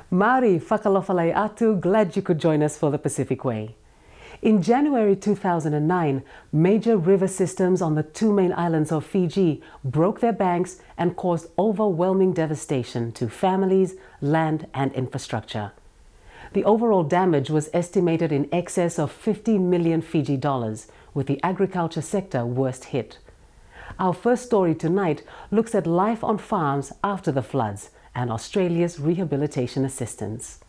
Maori whakalofalai atu, glad you could join us for the Pacific Way. In January 2009, major river systems on the two main islands of Fiji broke their banks and caused overwhelming devastation to families, land and infrastructure. The overall damage was estimated in excess of 50 million Fiji dollars, with the agriculture sector worst hit. Our first story tonight looks at life on farms after the floods and Australia's rehabilitation assistance.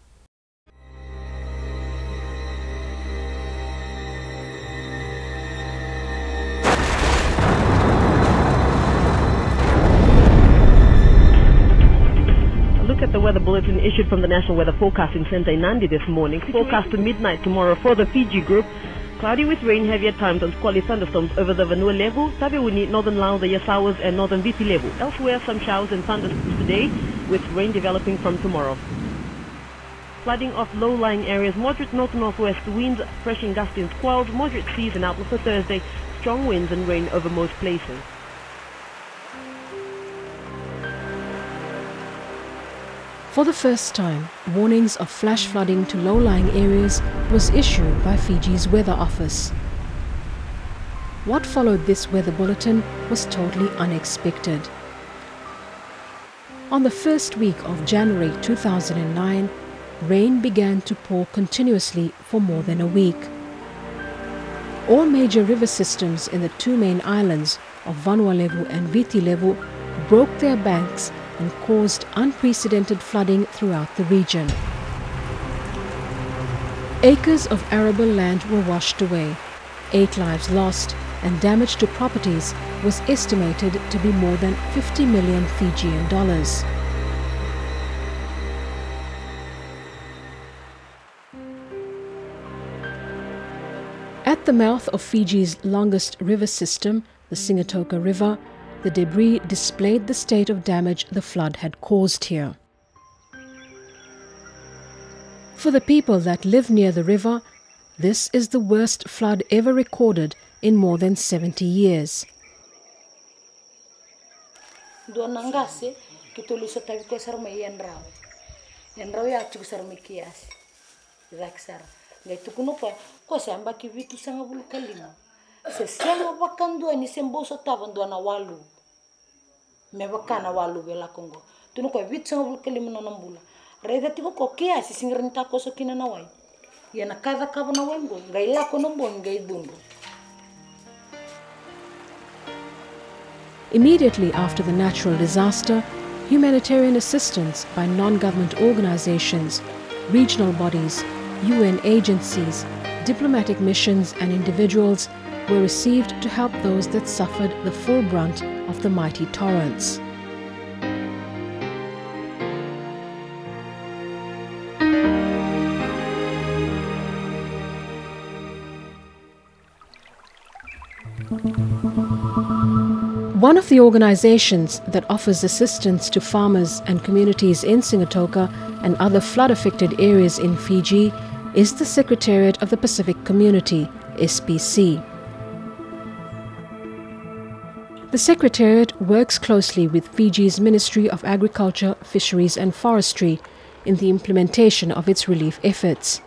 Look at the weather bulletin issued from the National Weather Forecasting Centre in Nandi this morning. Forecast to midnight tomorrow for the Fiji group. Cloudy with rain, heavy at times and squally thunderstorms over the Vanua level, Tabiwini, northern Lao, the Yasawas and northern Viti level. Elsewhere, some showers and thunderstorms today, with rain developing from tomorrow. Flooding of low-lying areas, moderate north to northwest winds, fresh and gusty and squalls, moderate seas and outlook for Thursday, strong winds and rain over most places. For the first time, warnings of flash flooding to low-lying areas was issued by Fiji's Weather Office. What followed this weather bulletin was totally unexpected. On the first week of January 2009, rain began to pour continuously for more than a week. All major river systems in the two main islands of Vanua level and Viti level broke their banks and caused unprecedented flooding throughout the region. Acres of arable land were washed away, 8 lives lost, and damage to properties was estimated to be more than 50 million Fijian dollars. At the mouth of Fiji's longest river system, the Singatoka River, the debris displayed the state of damage the flood had caused here. For the people that live near the river, this is the worst flood ever recorded in more than 70 years. Se senga bakandua ni semboso tabandua na walu me bakana walu bela kongo tuno ko vit senga bulkali mona nambula reda tiko ko kia si singrinta ko so kina na wai ya na kada kaba na wai ngo ngai la ko nombo ngai dundu. Immediately after the natural disaster, humanitarian assistance by non-government organizations, regional bodies, UN agencies, diplomatic missions and individuals were received to help those that suffered the full brunt of the mighty torrents. One of the organizations that offers assistance to farmers and communities in Singatoka and other flood-affected areas in Fiji is the Secretariat of the Pacific Community, SPC. The Secretariat works closely with Fiji's Ministry of Agriculture, Fisheries and Forestry in the implementation of its relief efforts.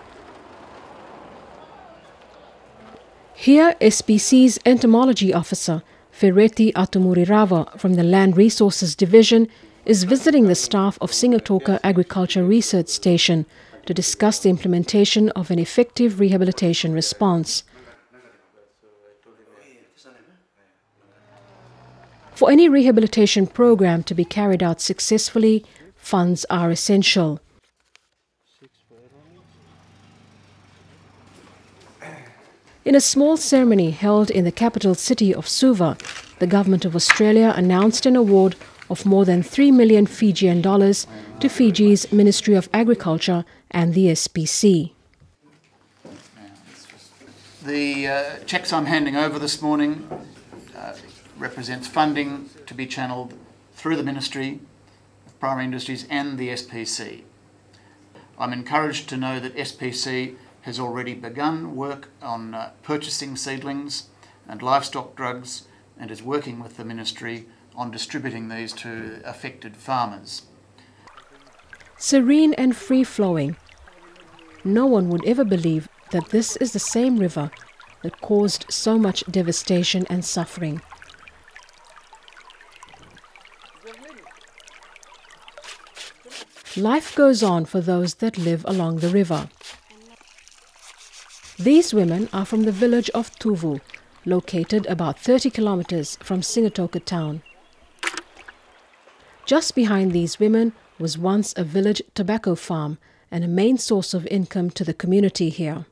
Here, SPC's Entomology Officer, Fereti Atumurirava from the Land Resources Division, is visiting the staff of Singatoka Agriculture Research Station to discuss the implementation of an effective rehabilitation response. For any rehabilitation program to be carried out successfully, funds are essential. In a small ceremony held in the capital city of Suva, the Government of Australia announced an award of more than 3 million Fijian dollars to Fiji's Ministry of Agriculture and the SPC. The cheques I'm handing over this morning represents funding to be channelled through the Ministry of Primary Industries and the SPC. I'm encouraged to know that SPC has already begun work on purchasing seedlings and livestock drugs and is working with the Ministry on distributing these to affected farmers. Serene and free-flowing, no one would ever believe that this is the same river that caused so much devastation and suffering. Life goes on for those that live along the river. These women are from the village of Tuvu, located about 30 kilometers from Singatoka town. Just behind these women was once a village tobacco farm and a main source of income to the community here.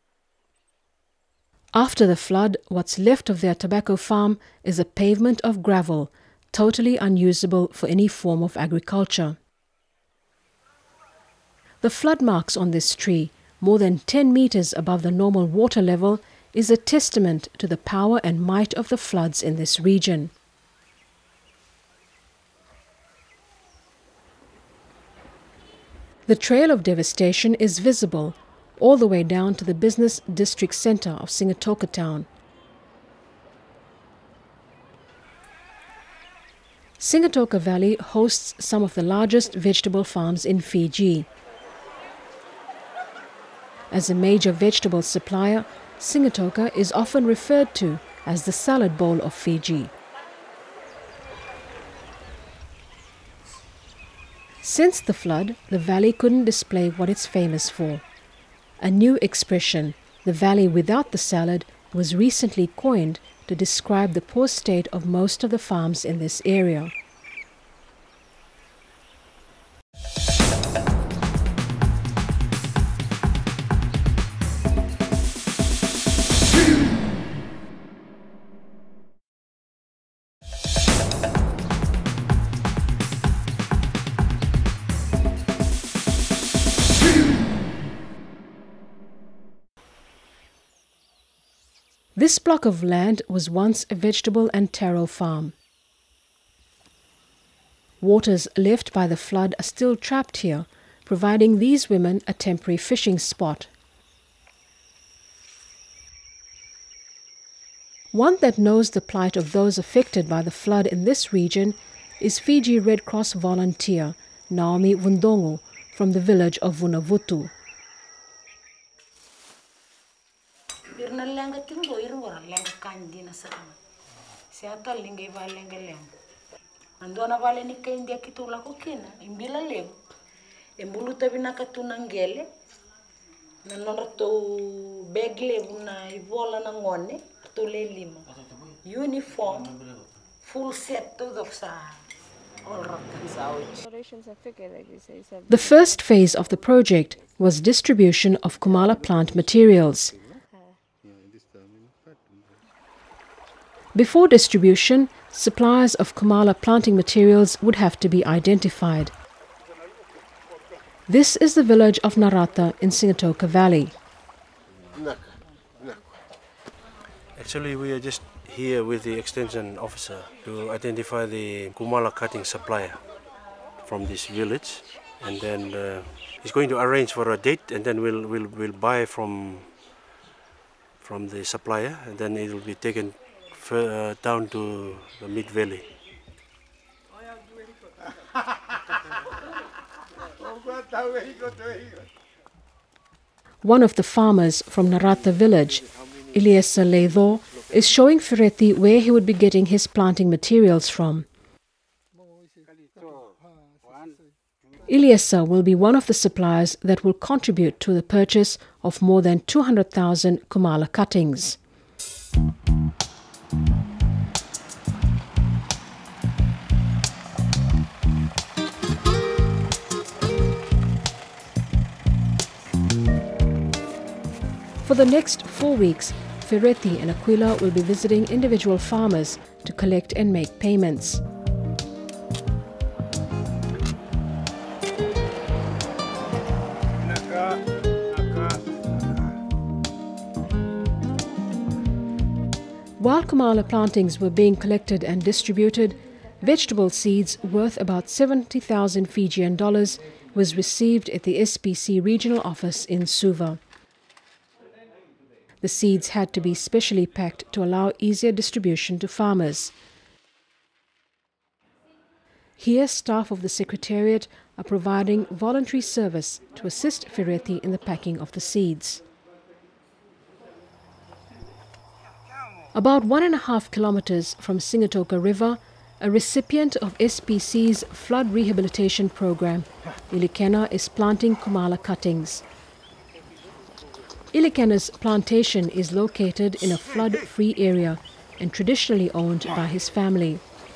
After the flood, what's left of their tobacco farm is a pavement of gravel, totally unusable for any form of agriculture. The flood marks on this tree, more than 10 meters above the normal water level, is a testament to the power and might of the floods in this region. The trail of devastation is visible all the way down to the business district center of Singatoka town. Singatoka Valley hosts some of the largest vegetable farms in Fiji. As a major vegetable supplier, Singatoka is often referred to as the salad bowl of Fiji. Since the flood, the valley couldn't display what it's famous for. A new expression, the valley without the salad, was recently coined to describe the poor state of most of the farms in this area. This block of land was once a vegetable and taro farm. Waters left by the flood are still trapped here, providing these women a temporary fishing spot. One that knows the plight of those affected by the flood in this region is Fiji Red Cross volunteer Naomi Wundongo from the village of Vunavutu. Andona vale ni kaindia kitula kokina imbila lebu embuluta binaka tunangele na nora to bag lebu na ivola na ngone to le lima uniform full set of sa all The first phase of the project was distribution of Kumala plant materials. Before distribution, suppliers of Kumala planting materials would have to be identified. This is the village of Narata in Singatoka Valley. Actually, we are just here with the extension officer to identify the Kumala cutting supplier from this village, and then he's going to arrange for a date, and then we'll buy from the supplier, and then it will be taken down to the mid valley. One of the farmers from Narata village, Iliesa Leitho, is showing Ferretti where he would be getting his planting materials from. Iliesa will be one of the suppliers that will contribute to the purchase of more than 200,000 Kumala cuttings. For the next 4 weeks, Ferretti and Aquila will be visiting individual farmers to collect and make payments. While Kumala plantings were being collected and distributed, vegetable seeds worth about 70,000 Fijian dollars was received at the SPC regional office in Suva. The seeds had to be specially packed to allow easier distribution to farmers. Here, staff of the Secretariat are providing voluntary service to assist Firetti in the packing of the seeds. About 1.5 kilometers from Singatoka River, a recipient of SPC's flood rehabilitation program, Ilikena is planting kumala cuttings. Ilikena's plantation is located in a flood-free area and traditionally owned by his family.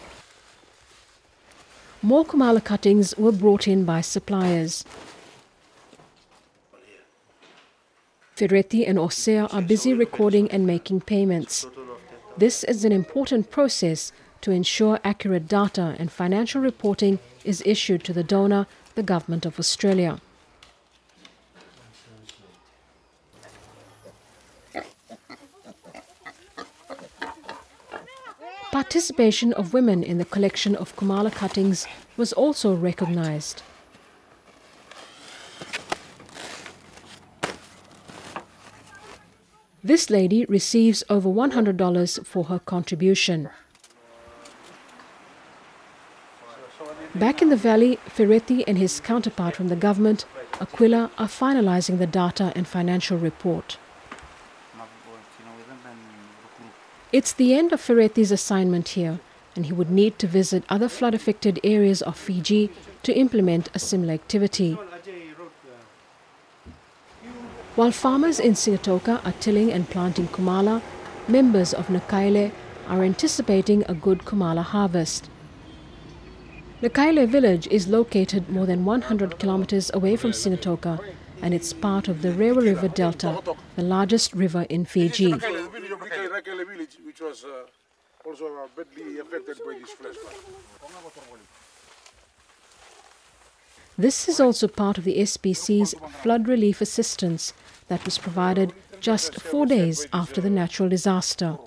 More kumala cuttings were brought in by suppliers. Firetti and Osea are busy recording and making payments. This is an important process to ensure accurate data and financial reporting is issued to the donor, the Government of Australia. Participation of women in the collection of kumala cuttings was also recognized. This lady receives over $100 for her contribution. Back in the valley, Firetti and his counterpart from the government, Aquila, are finalizing the data and financial report. It's the end of Firetti's assignment here, and he would need to visit other flood-affected areas of Fiji to implement a similar activity. While farmers in Singatoka are tilling and planting kumala, members of Nakaile are anticipating a good kumala harvest. Nakaile village is located more than 100 kilometers away from Singatoka, and it's part of the Rewa River Delta, the largest river in Fiji. Village, which was also badly affected by this flash flood. This is also part of the SPC's flood relief assistance that was provided just 4 days after the natural disaster.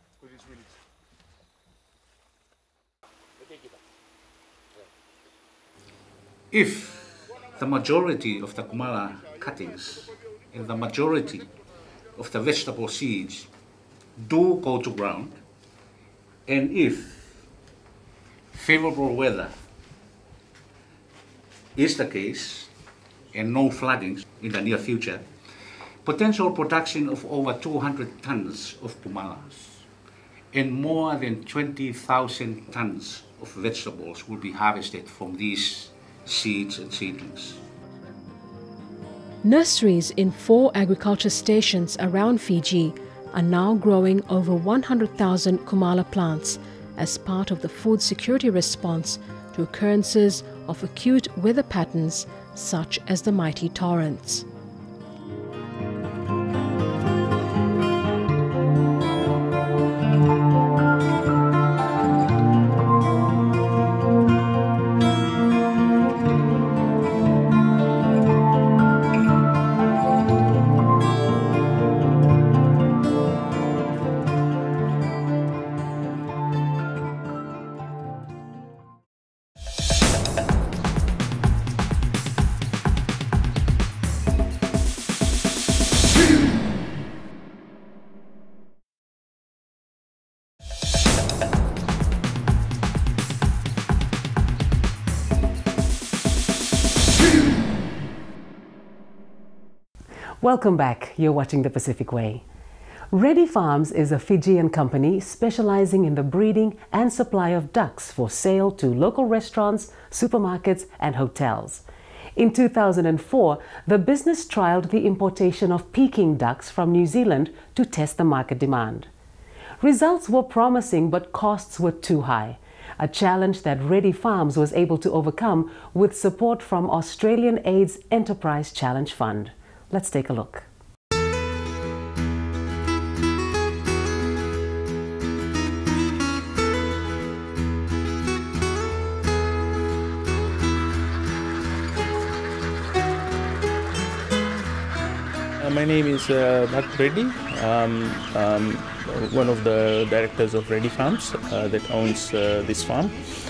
If the majority of the kumala cuttings and the majority of the vegetable seeds do go to ground, and if favorable weather is the case and no floodings in the near future, potential production of over 200 tons of kumalas and more than 20,000 tons of vegetables will be harvested from these seeds and seedlings. Nurseries in 4 agriculture stations around Fiji are now growing over 100,000 kumala plants as part of the food security response to occurrences of acute weather patterns such as the mighty torrents. Welcome back. You're watching The Pacific Way. Reddy Farms is a Fijian company specializing in the breeding and supply of ducks for sale to local restaurants, supermarkets, and hotels. In 2004, the business trialed the importation of Pekin ducks from New Zealand to test the market demand. Results were promising, but costs were too high, a challenge that Reddy Farms was able to overcome with support from Australian Aid's Enterprise Challenge Fund. Let's take a look. My name is Reddy. One of the directors of Reddy Farms that owns this farm.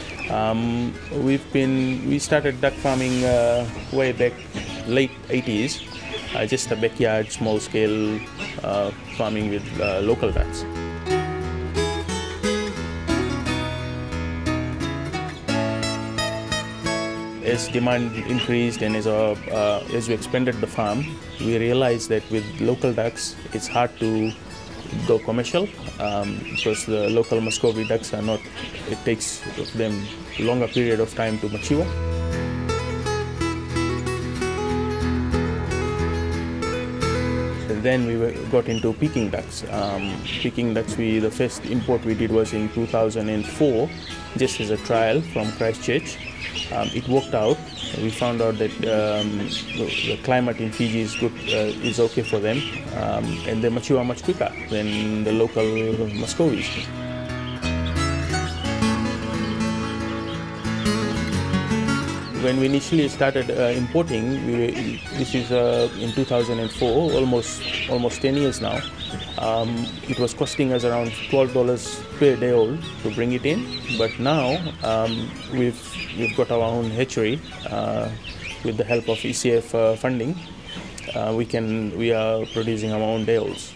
We started duck farming way back late 80s. Just a backyard, small-scale farming with local ducks. as demand increased and as we expanded the farm, we realized that with local ducks, it's hard to go commercial because the local Muscovy ducks are not, it takes them a longer period of time to mature. Then we got into Peking ducks. Peking ducks, the first import we did was in 2004, just as a trial from Christchurch. It worked out. We found out that the climate in Fiji is good, is okay for them, and they mature much quicker than the local Muscovies. When we initially started importing, this is in 2004, almost 10 years now. It was costing us around $12 per day old to bring it in, but now we've got our own hatchery with the help of ECF funding. We are producing our own day olds.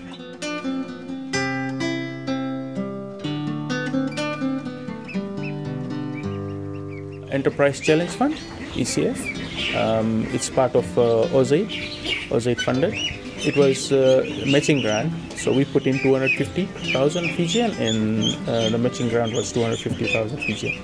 Enterprise Challenge Fund, ECF. It's part of OZAID funded. It was a matching grant, so we put in 250,000 Fijian, and the matching grant was 250,000 Fijian.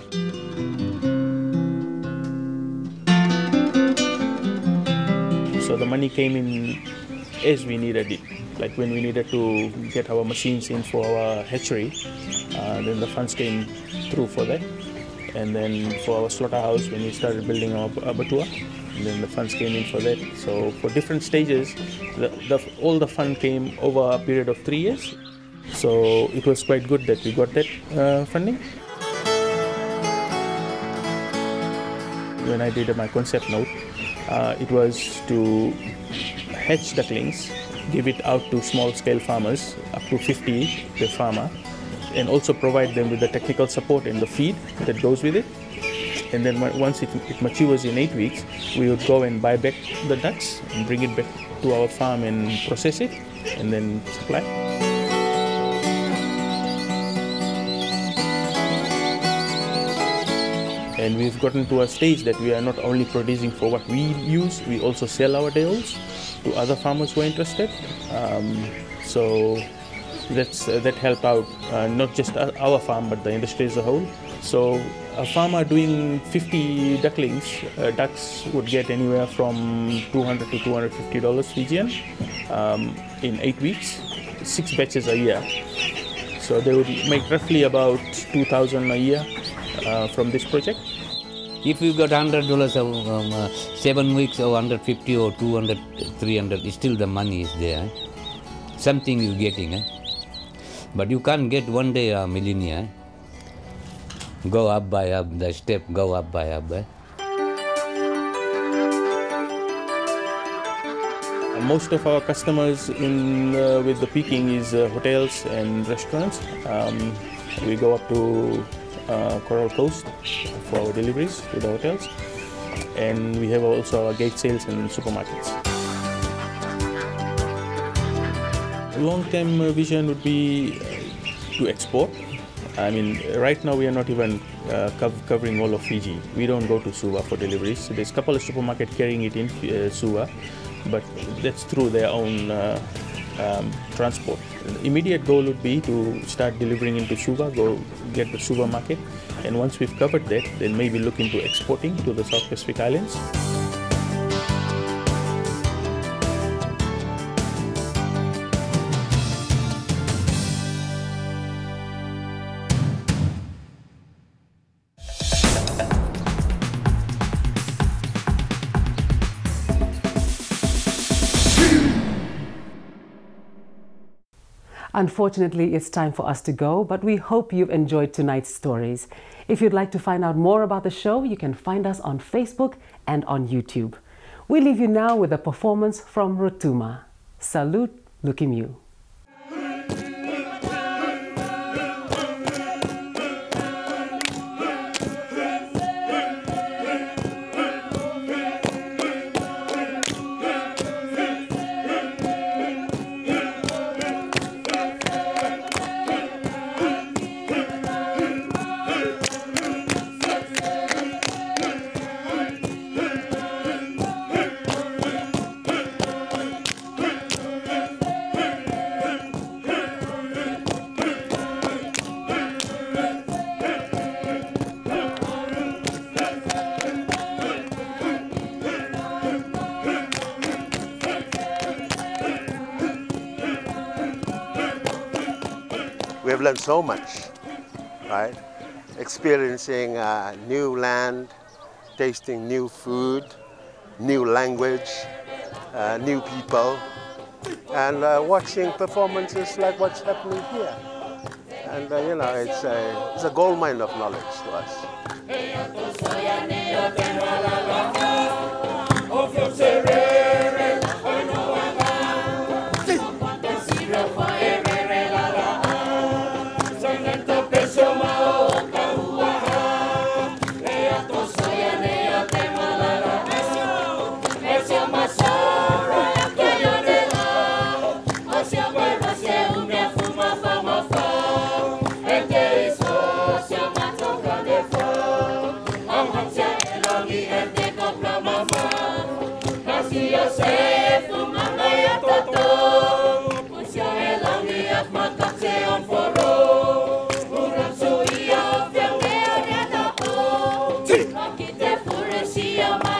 So the money came in as we needed it. Like when we needed to get our machines in for our hatchery, then the funds came through for that. And then for our slaughterhouse, when we started building our abattoir, and then the funds came in for that. So for different stages, all the fund came over a period of 3 years. So it was quite good that we got that funding. When I did my concept note, it was to hatch ducklings, give it out to small-scale farmers, up to 50 per farmer, and also provide them with the technical support and the feed that goes with it. And then once it matures in 8 weeks, we would go and buy back the ducks and bring it back to our farm and process it and then supply. And we've gotten to a stage that we are not only producing for what we use, we also sell our day olds to other farmers who are interested. So that helped out not just our farm but the industry as a whole. So a farmer doing 50 ducks would get anywhere from $200 to $250 Fijian in 8 weeks, 6 batches a year. So they would make roughly about $2,000 a year from this project. If you got $100 7 weeks or 150 or 200, 300, still the money is there. Something you're getting. But you can't get one day a millionaire. Go up by up, the step go up by up. Most of our customers with the Peking is hotels and restaurants. We go up to Coral Coast for our deliveries to the hotels. And we have also our gate sales in supermarkets. Long-term vision would be to export. I mean, right now we are not even covering all of Fiji. We don't go to Suva for deliveries. So there's a couple of supermarkets carrying it in Suva, but that's through their own transport. The immediate goal would be to start delivering into Suva, go get the Suva market, and once we've covered that, then maybe look into exporting to the South Pacific Islands. Unfortunately, it's time for us to go, but we hope you've enjoyed tonight's stories. If you'd like to find out more about the show, you can find us on Facebook and on YouTube. We leave you now with a performance from Rotuma. Salute, Lukimu. We have learned so much, right? Experiencing new land, tasting new food, new language, new people, and watching performances like what's happening here. And you know, it's a gold mine of knowledge to us. See